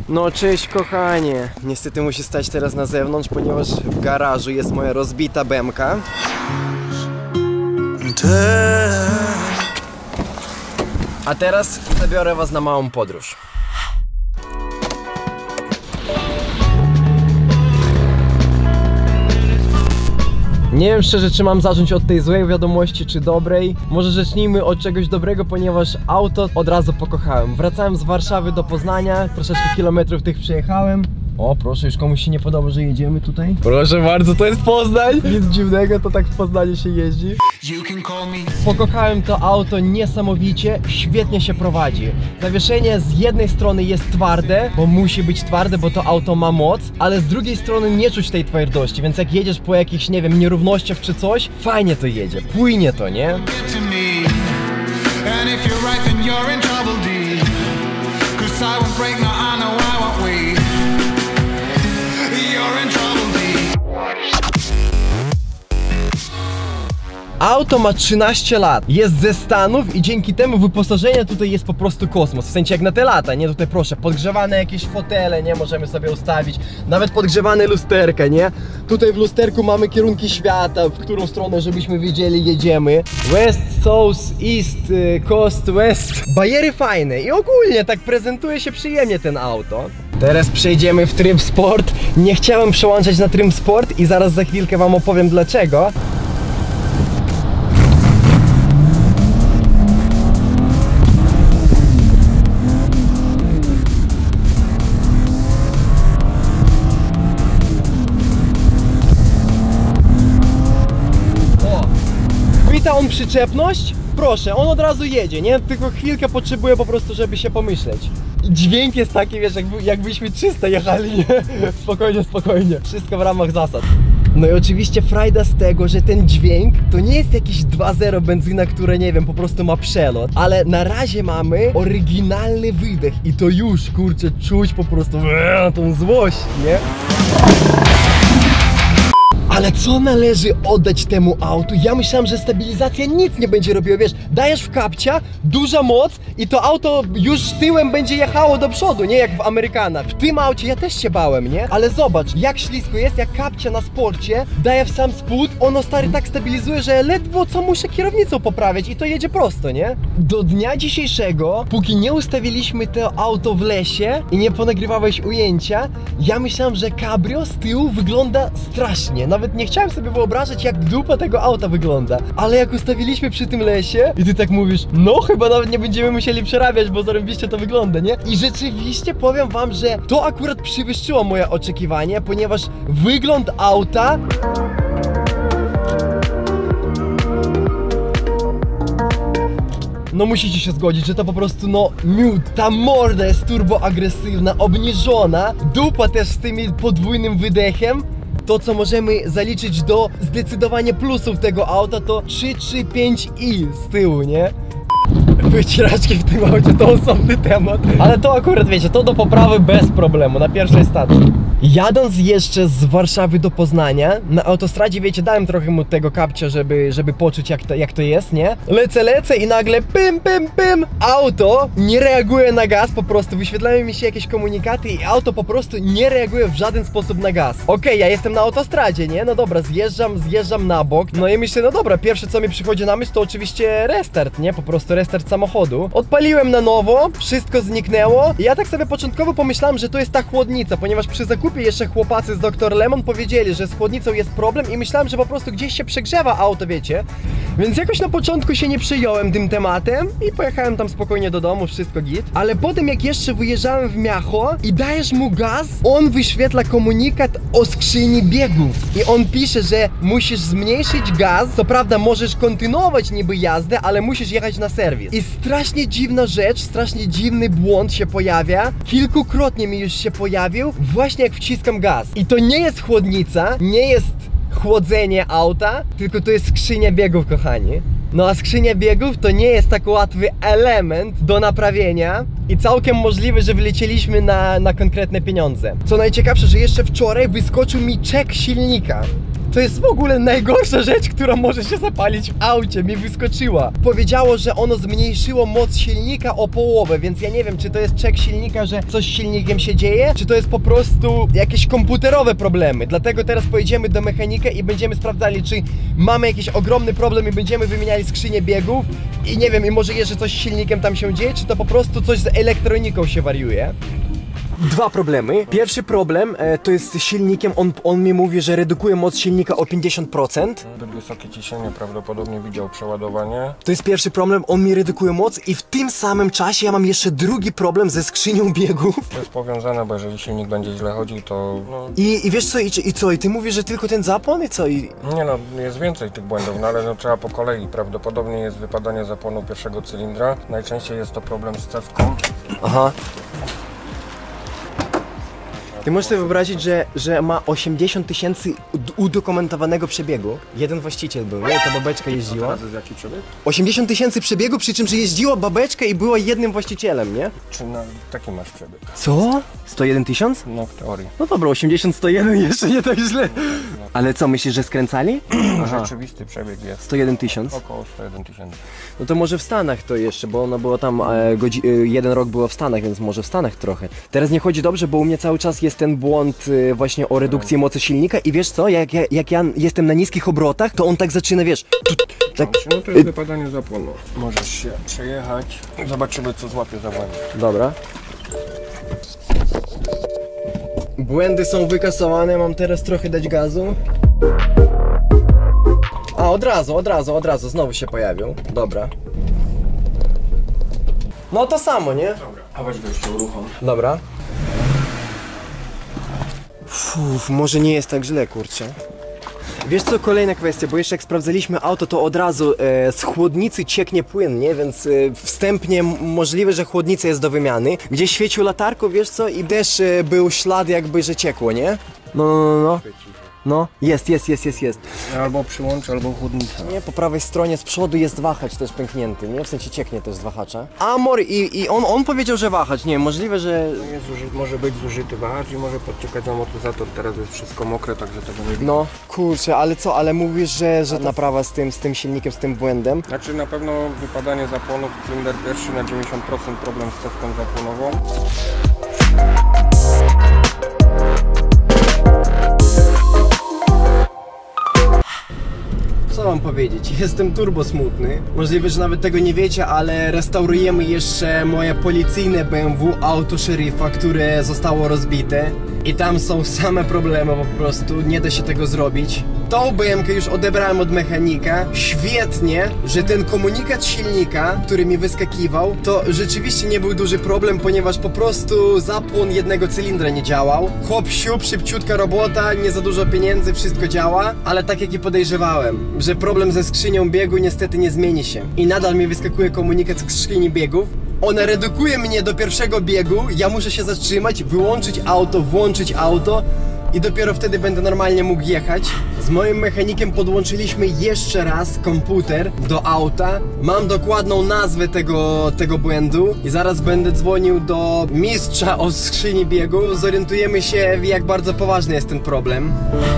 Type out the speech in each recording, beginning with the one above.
No cześć kochanie. Niestety musi stać teraz na zewnątrz, ponieważ w garażu jest moja rozbita BMka. A teraz zabiorę was na małą podróż. Nie wiem szczerze, czy mam zacząć od tej złej wiadomości, czy dobrej. Może zacznijmy od czegoś dobrego, ponieważ auto od razu pokochałem. Wracałem z Warszawy do Poznania, troszeczkę kilometrów tych przejechałem. O, proszę, już komuś się nie podoba, że jedziemy tutaj? Proszę bardzo, to jest Poznań! Nic dziwnego, to tak w Poznaniu się jeździ. Pokochałem to auto niesamowicie, świetnie się prowadzi. Zawieszenie z jednej strony jest twarde, bo musi być twarde, bo to auto ma moc, ale z drugiej strony nie czuć tej twardości, więc jak jedziesz po jakichś, nie wiem, nierównościach czy coś, fajnie to jedzie, płynie to, nie? Auto ma 13 lat, jest ze Stanów i dzięki temu wyposażenie tutaj jest po prostu kosmos. W sensie jak na te lata, nie? Tutaj proszę, podgrzewane jakieś fotele, nie? Możemy sobie ustawić, nawet podgrzewane lusterka, nie? Tutaj w lusterku mamy kierunki świata, w którą stronę, żebyśmy wiedzieli, jedziemy. West, South, East, Coast, West. Bajery fajne i ogólnie tak prezentuje się przyjemnie ten auto. Teraz przejdziemy w tryb sport. Nie chciałem przełączać na tryb sport i zaraz za chwilkę wam opowiem dlaczego. On przyczepność, proszę, on od razu jedzie, nie? Tylko chwilkę potrzebuje po prostu, żeby się pomyśleć. I dźwięk jest taki, wiesz, jakbyśmy 300 jechali, nie? Spokojnie, spokojnie. Wszystko w ramach zasad. No i oczywiście frajda z tego, że ten dźwięk to nie jest jakiś 2.0 benzyna, które nie wiem, po prostu ma przelot, ale na razie mamy oryginalny wydech i to już, kurczę, czuć po prostu tą złość, nie? Ale co należy oddać temu autu? Ja myślałem, że stabilizacja nic nie będzie robiła, wiesz, dajesz w kapcia, duża moc i to auto już tyłem będzie jechało do przodu, nie jak w Amerykanach. W tym aucie ja też się bałem, nie? Ale zobacz, jak ślisko jest, jak kapcia na sporcie daje w sam spód, ono stary tak stabilizuje, że ledwo co muszę kierownicą poprawiać i to jedzie prosto, nie? Do dnia dzisiejszego, póki nie ustawiliśmy to auto w lesie i nie ponagrywałeś ujęcia, ja myślałem, że cabrio z tyłu wygląda strasznie, nawet nie chciałem sobie wyobrażać, jak dupa tego auta wygląda. Ale jak ustawiliśmy przy tym lesie i ty tak mówisz, no chyba nawet nie będziemy musieli przerabiać, bo zarobiście to wygląda, nie? I rzeczywiście powiem wam, że to akurat przewyższyło moje oczekiwania, ponieważ wygląd auta... No musicie się zgodzić, że to po prostu no miód. Ta morda jest turbo agresywna, obniżona, dupa też z tym podwójnym wydechem. To, co możemy zaliczyć do zdecydowanie plusów tego auta, to 335i z tyłu, nie? Wycieraczki w tym aucie to osobny temat. Ale to akurat wiecie, to do poprawy bez problemu, na pierwszej stacji. Jadąc jeszcze z Warszawy do Poznania, na autostradzie, wiecie, dałem trochę mu tego kapcia, żeby poczuć jak to jest, nie? Lecę i nagle pym, auto nie reaguje na gaz, po prostu wyświetlają mi się jakieś komunikaty i auto po prostu nie reaguje w żaden sposób na gaz. Okej, ja jestem na autostradzie, nie? No dobra, zjeżdżam na bok, no i myślę, no dobra, pierwsze co mi przychodzi na myśl to oczywiście restart, nie? Po prostu restart samochodu. Odpaliłem na nowo, wszystko zniknęło i ja tak sobie początkowo pomyślałem, że to jest ta chłodnica, ponieważ przy zakupie jeszcze chłopacy z Dr. Lemon powiedzieli, że z chłodnicą jest problem i myślałem, że po prostu gdzieś się przegrzewa auto, wiecie? Więc jakoś na początku się nie przyjąłem tym tematem i pojechałem tam spokojnie do domu, wszystko git. Ale potem jak jeszcze wyjeżdżałem w Miacho i dajesz mu gaz, on wyświetla komunikat o skrzyni biegów. I on pisze, że musisz zmniejszyć gaz, co prawda możesz kontynuować niby jazdę, ale musisz jechać na serwis. I strasznie dziwna rzecz, strasznie dziwny błąd się pojawia. Kilkukrotnie mi już się pojawił, właśnie jak wciskam gaz. I to nie jest chłodnica, nie jest chłodzenie auta, tylko to jest skrzynia biegów, kochani. No a skrzynia biegów to nie jest tak łatwy element do naprawienia i całkiem możliwe, że wylecieliśmy na konkretne pieniądze. Co najciekawsze, że jeszcze wczoraj wyskoczył mi czek silnika. To jest w ogóle najgorsza rzecz, która może się zapalić w aucie, mi wyskoczyła. Powiedziało, że ono zmniejszyło moc silnika o połowę, więc ja nie wiem, czy to jest check silnika, że coś z silnikiem się dzieje, czy to jest po prostu jakieś komputerowe problemy. Dlatego teraz pojedziemy do mechanika i będziemy sprawdzali, czy mamy jakiś ogromny problem i będziemy wymieniali skrzynię biegów i nie wiem, i może jeszcze coś z silnikiem tam się dzieje, czy to po prostu coś z elektroniką się wariuje. Dwa problemy. Pierwszy problem to jest z silnikiem, on mi mówi, że redukuje moc silnika o 50%. Zbyt wysokie ciśnienie, prawdopodobnie widział przeładowanie. To jest pierwszy problem, on mi redukuje moc i w tym samym czasie ja mam jeszcze drugi problem ze skrzynią biegów. To jest powiązane, bo jeżeli silnik będzie źle chodził, to... No, I wiesz co, i ty mówisz, że tylko ten zapłon i co? nie no, jest więcej tych błędów, no ale no, trzeba po kolei. Prawdopodobnie jest wypadanie zapłonu pierwszego cylindra. Najczęściej jest to problem z cewką. Aha. Ty możesz sobie wyobrazić, że ma 80 000 udokumentowanego przebiegu. Jeden właściciel był, nie? Ta babeczka jeździła. Teraz jest jaki przebieg? 80 000 przebiegu, przy czym, że jeździła babeczka i była jednym właścicielem, nie? Czy taki masz przebieg? Co? 101 000? No w teorii. No dobra, 80, 101 jeszcze nie tak źle. Ale co, myślisz, że skręcali? Rzeczywisty przebieg jest 101 000? około 101 000. No to może w Stanach to jeszcze, bo ono było tam, jeden rok było w Stanach, więc może w Stanach trochę. Teraz nie chodzi dobrze, bo u mnie cały czas jest ten błąd właśnie o redukcji mocy silnika i wiesz co, jak ja jestem na niskich obrotach, to on tak zaczyna, wiesz, tak... No to jest wypadanie zapłonu. Możesz się przejechać. Zobaczymy, co złapie za błędy. Dobra. Błędy są wykasowane, mam teraz trochę dać gazu. A, od razu, znowu się pojawił. Dobra. No to samo, nie? Dobra, a weź go jeszcze uruchom. Dobra. Może nie jest tak źle, kurczę. Wiesz co, kolejna kwestia, bo jeszcze jak sprawdzaliśmy auto, to od razu z chłodnicy cieknie płyn, nie? Więc wstępnie możliwe, że chłodnica jest do wymiany. Gdzieś świecił latarką, wiesz co, i też był ślad jakby, że ciekło, nie? No. No, jest. Albo przyłącz, albo chłodnica. Nie, po prawej stronie z przodu jest wahacz też pęknięty, nie? W sensie cieknie też z wahacza. Amor i on powiedział, że wahacz, nie, możliwe, że... Może być zużyty wahacz i może podciekać amortyzator. Teraz jest wszystko mokre, także tego nie widać. No, kurczę, ale co, ale mówisz, że naprawa z tym silnikiem, z tym błędem? Znaczy na pewno wypadanie zapłonów, cylinder pierwszy na 90% problem z cewką zapłonową. Co mam powiedzieć? Jestem turbo smutny. Możliwe, że nawet tego nie wiecie, ale restaurujemy jeszcze moje policyjne BMW auto szeryfa, które zostało rozbite. I tam są same problemy, po prostu nie da się tego zrobić. Tą BMW już odebrałem od mechanika. Świetnie, że ten komunikat silnika, który mi wyskakiwał, to rzeczywiście nie był duży problem, ponieważ po prostu zapłon jednego cylindra nie działał. Hop siup, szybciutka robota, nie za dużo pieniędzy, wszystko działa. Ale tak jak i podejrzewałem, że problem ze skrzynią biegu niestety nie zmieni się. I nadal mi wyskakuje komunikat z skrzyni biegów. Ona redukuje mnie do pierwszego biegu, ja muszę się zatrzymać, wyłączyć auto, włączyć auto i dopiero wtedy będę normalnie mógł jechać. Z moim mechanikiem podłączyliśmy jeszcze raz komputer do auta. Mam dokładną nazwę tego błędu i zaraz będę dzwonił do mistrza o skrzyni biegu. Zorientujemy się, jak bardzo poważny jest ten problem.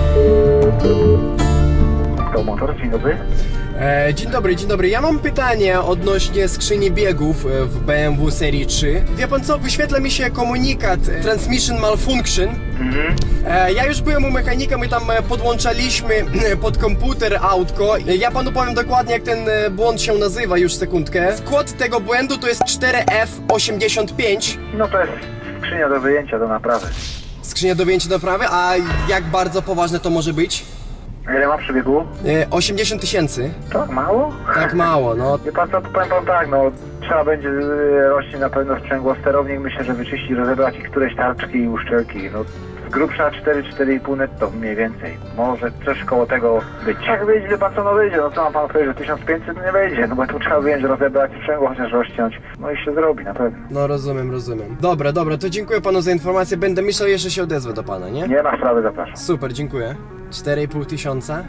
Motor, dzień dobry. Dzień dobry. Ja mam pytanie odnośnie skrzyni biegów w BMW serii 3. Wie pan co? Wyświetla mi się komunikat Transmission Malfunction. Ja już byłem u mechanika, my tam podłączaliśmy pod komputer autko. Ja panu powiem dokładnie, jak ten błąd się nazywa, już sekundkę. Kod tego błędu to jest 4F85. No to jest skrzynia do wyjęcia, do naprawy. Skrzynia do wyjęcia do naprawy, a jak bardzo poważne to może być? Ile ma przebiegu? 80 000. Tak mało? Tak mało, no. Wie pan co, powiem pan tak, no trzeba będzie rośnie na pewno sprzęgło sterownik, myślę, że wyczyścić, rozebrać i któreś tarczki i uszczelki, no z grubsza 4-4,5 netto mniej więcej, może coś koło tego być. Jak wyjdzie, wie pan co, no wyjdzie, no co mam pan powiedzieć, że 1500 nie wyjdzie, no bo tu trzeba wyjąć, rozebrać sprzęgło, chociaż rozciąć, no i się zrobi na pewno. No rozumiem. Dobra, to dziękuję panu za informację, będę myślał, jeszcze się odezwę do pana, nie? Nie ma sprawy, zapraszam. Super, dziękuję. 4500.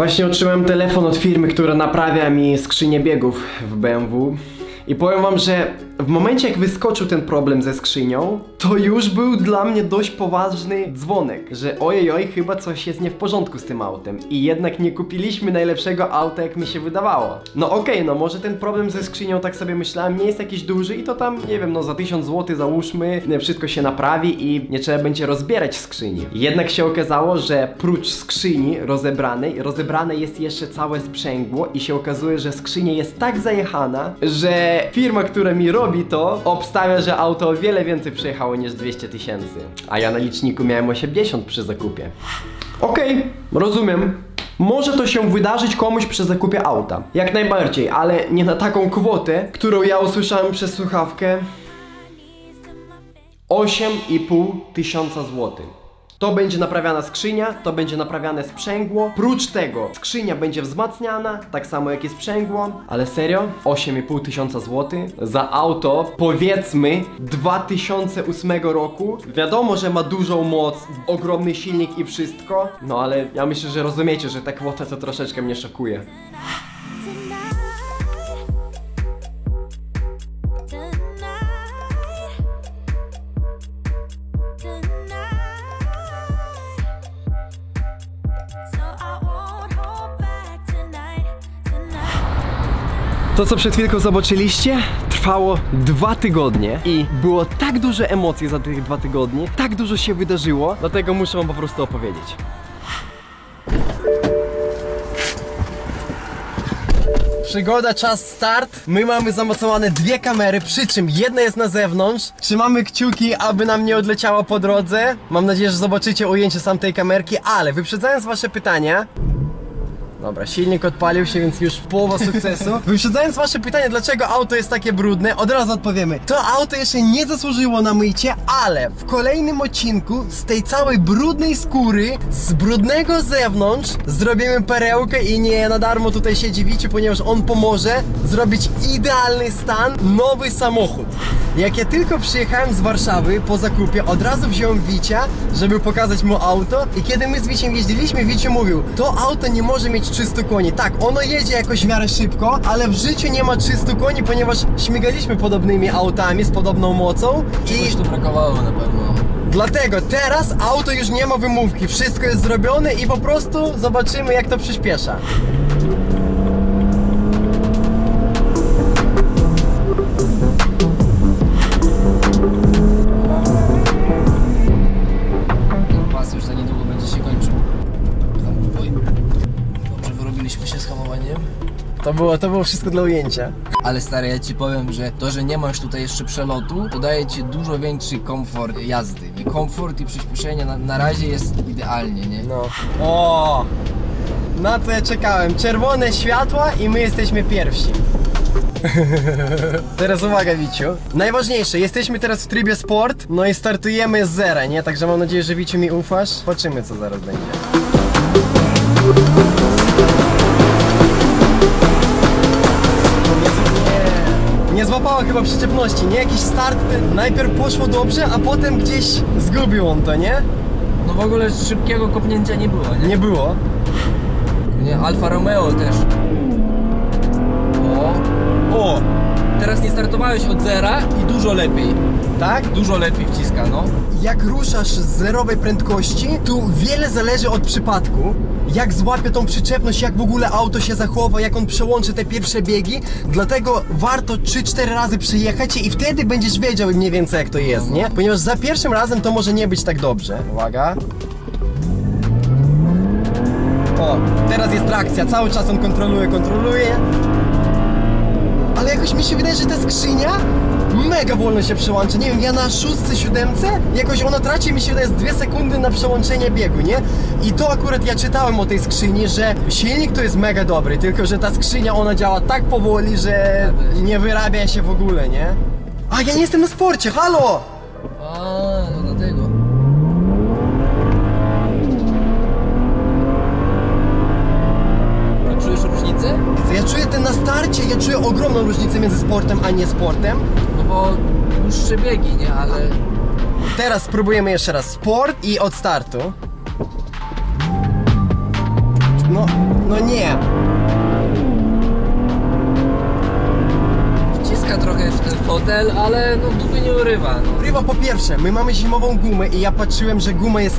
Właśnie otrzymałem telefon od firmy, która naprawia mi skrzynię biegów w BMW. I powiem wam, że w momencie jak wyskoczył ten problem ze skrzynią, to już był dla mnie dość poważny dzwonek, że ojej, chyba coś jest nie w porządku z tym autem. I jednak nie kupiliśmy najlepszego auta, jak mi się wydawało. No okej, no może ten problem ze skrzynią, tak sobie myślałem, nie jest jakiś duży i to tam, nie wiem, no za 1000 zł załóżmy, wszystko się naprawi i nie trzeba będzie rozbierać skrzyni. Jednak się okazało, że prócz skrzyni rozebrane jest jeszcze całe sprzęgło i się okazuje, że skrzynia jest tak zajechana, że firma, która mi robi to, obstawia, że auto o wiele więcej przejechało niż 200 000. A ja na liczniku miałem 80 przy zakupie. Okej, rozumiem. Może to się wydarzyć komuś przy zakupie auta. Jak najbardziej, ale nie na taką kwotę, którą ja usłyszałem przez słuchawkę. 8500 zł. To będzie naprawiana skrzynia, to będzie naprawiane sprzęgło. Prócz tego skrzynia będzie wzmacniana, tak samo jak i sprzęgło. Ale serio? 8500 zł za auto, powiedzmy 2008 roku. Wiadomo, że ma dużą moc, ogromny silnik i wszystko. No ale ja myślę, że rozumiecie, że ta kwota to troszeczkę mnie szokuje. To, co przed chwilką zobaczyliście, trwało 2 tygodnie i było tak dużo emocji za tych 2 tygodnie, tak dużo się wydarzyło, dlatego muszę wam po prostu opowiedzieć. Przygoda, czas start. My mamy zamocowane 2 kamery, przy czym jedna jest na zewnątrz. Trzymamy kciuki, aby nam nie odleciała po drodze. Mam nadzieję, że zobaczycie ujęcie sam tej kamerki, ale wyprzedzając wasze pytania... Dobra, silnik odpalił się, więc już połowa sukcesu. Wyprzedzając wasze pytanie, dlaczego auto jest takie brudne, od razu odpowiemy. To auto jeszcze nie zasłużyło na mycie, ale w kolejnym odcinku z tej całej brudnej skóry, z brudnego zewnątrz, zrobimy perełkę i nie na darmo tutaj się dziwicie, ponieważ on pomoże zrobić idealny stan, nowy samochód. Jak ja tylko przyjechałem z Warszawy po zakupie, od razu wziąłem Wicia, żeby pokazać mu auto i kiedy my z Wiciem jeździliśmy, Wici mówił, to auto nie może mieć 300 koni. Tak, ono jedzie jakoś w miarę szybko, ale w życiu nie ma 300 koni, ponieważ śmigaliśmy podobnymi autami z podobną mocą i... Coś tu brakowało na pewno. Dlatego teraz auto już nie ma wymówki, wszystko jest zrobione i po prostu zobaczymy, jak to przyspiesza. Pas już za niedługo będzie się kończył. Dobrze wyrobiliśmy się z hamowaniem. To było wszystko dla ujęcia. Ale stary, ja ci powiem, że to, że nie masz tutaj jeszcze przelotu, to daje ci dużo większy komfort jazdy. Nie? Komfort i przyspieszenie na razie jest idealnie, nie? No. O! Na co ja czekałem? Czerwone światła i my jesteśmy pierwsi. Teraz uwaga, Wiciu. Najważniejsze, jesteśmy teraz w trybie sport, no i startujemy z zera, nie? Także mam nadzieję, że Wiciu mi ufasz. Zobaczymy, co zaraz będzie. Nie złapała chyba przyczepności, nie? Jakiś start, najpierw poszło dobrze, a potem gdzieś zgubił on to, nie? No w ogóle szybkiego kopnięcia nie było, nie? Nie było. Nie, Alfa Romeo też. O! Teraz nie startowałeś od zera i dużo lepiej. Tak? Dużo lepiej wciska, no. Jak ruszasz z zerowej prędkości, tu wiele zależy od przypadku. Jak złapie tą przyczepność, jak w ogóle auto się zachowa, jak on przełączy te pierwsze biegi. Dlatego warto 3-4 razy przyjechać i wtedy będziesz wiedział mniej więcej, jak to jest, nie? Ponieważ za pierwszym razem to może nie być tak dobrze. Uwaga. O, teraz jest trakcja, cały czas on kontroluje. Ale jakoś mi się wydaje, że ta skrzynia mega wolno się przełącza. Nie wiem, ja na 6, 7 jakoś ona traci, mi się wydaje, z 2 sekundy na przełączenie biegu, nie? I to akurat ja czytałem o tej skrzyni, że silnik to jest mega dobry, tylko że ta skrzynia ona działa tak powoli, że nie wyrabia się w ogóle, nie? A ja nie jestem na sporcie, halo! A, to dlatego. A czujesz różnicę? Ja czuję ten na starcie, ja czuję ogromną różnicę między sportem a nie sportem. No bo dłuższe biegi, nie? Ale... Teraz spróbujemy jeszcze raz sport i od startu. No No nie. Wciska trochę w ten fotel, ale no dupy nie urywa. No. Urywa po pierwsze, my mamy zimową gumę i ja patrzyłem, że guma jest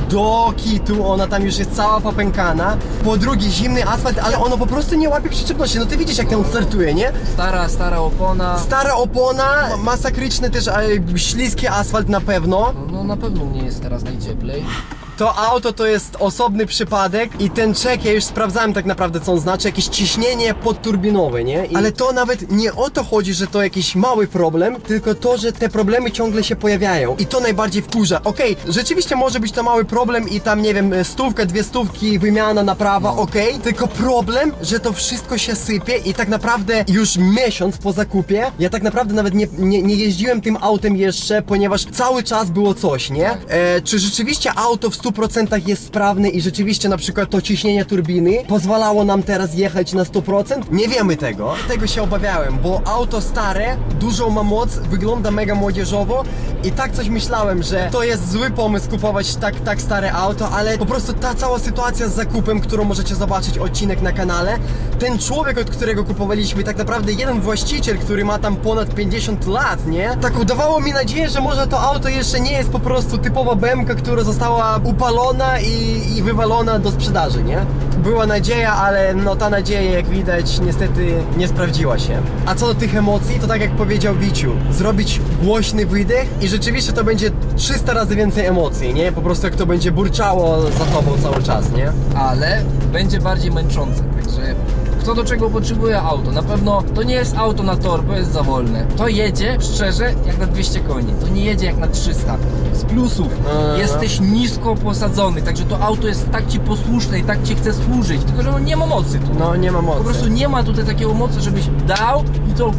do kitu, ona tam już jest cała popękana. Po drugie, zimny asfalt, ale ono po prostu nie łapie przyczepności. No ty widzisz, jak on startuje, nie? Stara opona. Stara opona, masakryczny też, śliski asfalt na pewno. No na pewno nie jest teraz najcieplej. To auto to jest osobny przypadek i ten czek, ja już sprawdzałem tak naprawdę, co on znaczy, jakieś ciśnienie podturbinowe, nie? Ale to nawet nie o to chodzi, że to jakiś mały problem, tylko to, że te problemy ciągle się pojawiają i to najbardziej wkurza. Okej, rzeczywiście może być to mały problem i tam, nie wiem, 100, 200, wymiana, naprawa, okej, tylko problem, że to wszystko się sypie i tak naprawdę już miesiąc po zakupie, ja tak naprawdę nawet nie jeździłem tym autem jeszcze, ponieważ cały czas było coś, nie? Czy rzeczywiście auto w 100% jest sprawny i rzeczywiście na przykład to ciśnienie turbiny pozwalało nam teraz jechać na 100%? Nie wiemy tego. Tego się obawiałem, bo auto stare, dużą ma moc, wygląda mega młodzieżowo i tak coś myślałem, że to jest zły pomysł kupować tak stare auto, ale po prostu ta cała sytuacja z zakupem, którą możecie zobaczyć odcinek na kanale, ten człowiek, od którego kupowaliśmy, tak naprawdę jeden właściciel, który ma tam ponad 50 lat, nie? Tak udawało mi nadzieję, że może to auto jeszcze nie jest po prostu typowa BM-ka, która została upalona i wywalona do sprzedaży, nie? Była nadzieja, ale no ta nadzieja, jak widać, niestety nie sprawdziła się. A co do tych emocji, to tak jak powiedział Wiciu, zrobić głośny wydech i rzeczywiście to będzie 300 razy więcej emocji, nie? Po prostu jak to będzie burczało za tobą cały czas, nie? Ale będzie bardziej męczące, także kto do czego potrzebuje auto? Na pewno to nie jest auto na tor, bo jest za wolne. To jedzie, szczerze, jak na 200 koni. To nie jedzie jak na 300. Z plusów, jesteś nisko posadzony, także to auto jest tak ci posłuszne i tak ci chce służyć, tylko że on nie ma mocy tu. No nie ma mocy. Po prostu nie ma tutaj takiego mocy, żebyś dał i to...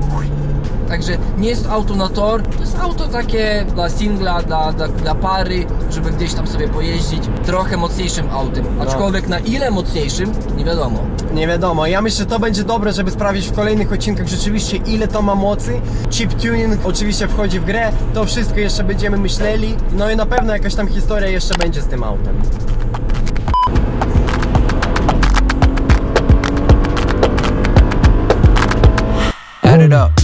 Także nie jest to auto na tor, to jest auto takie dla singla, dla pary, żeby gdzieś tam sobie pojeździć trochę mocniejszym autem, aczkolwiek na ile mocniejszym, nie wiadomo. Nie wiadomo, ja myślę, że to będzie dobre, żeby sprawdzić w kolejnych odcinkach rzeczywiście ile to ma mocy. Chip tuning oczywiście wchodzi w grę, to wszystko jeszcze będziemy myśleli, no i na pewno jakaś tam historia jeszcze będzie z tym autem. Add it up.